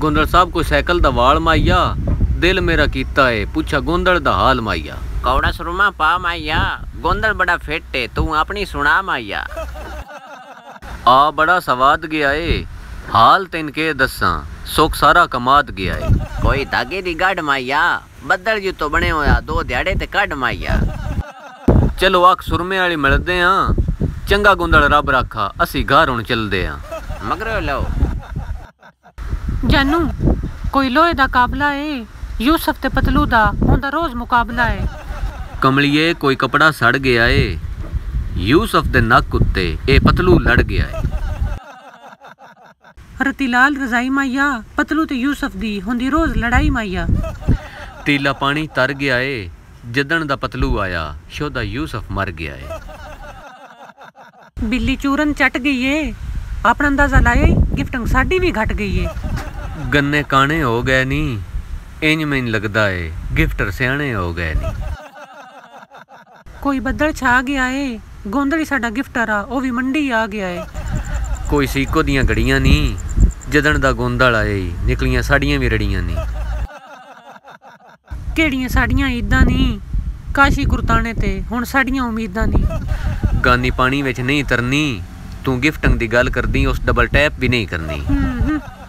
गोंदल साहब कोई साइकिल दा वाल माइया दिल मेरा कीता है पूछा गोंदल दा हाल माइया। कौड़ा सुरमा पा माइया गोंदल बड़ा फिट है तू अपनी सुना माइया। आ बड़ा सवाद गया है हाल तिन के दसा सुख सारा कमाद गया है। कोई धागे दी गढ़ माइया बदल जू तो बने होया दो ध्याड़े ते कढ़ माइया। चलो आख सुरमे वाली मिलदे हाँ चंगा गोंदल रब रखा असी घर हुण चलदे हाँ मगरो लो। जानू कोई लोहे दा काबला है यूसुफ ते पतलू दा उनदा रोज मुकाबला है। कमलिए कोई कपड़ा सड़ गया है यूसुफ दे नक उत्ते ए पतलू लड़ गया है। रतीलाल रजाई माइया पतलू ते यूसुफ दी हुंदी रोज लड़ाई माइया। तीला पानी तर गया है जदन दा पतलू आया शोदा यूसुफ मर गया है। बिल्ली चूरन चट गई है अपना अंदाजा लाए गिफ्टिंग साडी भी घट गई है। गन्ने काने हो गए नी इंज मैन लगदा है गिफ्टर सियाने हो गए नी। कोई बदल छा गया है गोंदली साडा गिफ्टर आ ओ भी मंडी आ गया है। कोई सीको दियां घड़ियां नी जदन दा गोंदल आए निकलियां साड़ियां भी रड़ियां नी। केड़ियां साड़ियां ईदां नी काशी कुरताने ते हुण साड़ियां उम्मीदां नी। गानी पानी विच नहीं तरनी तू गिफ्टिंग दी गल करदी उस डबल टैप भी नहीं करनी।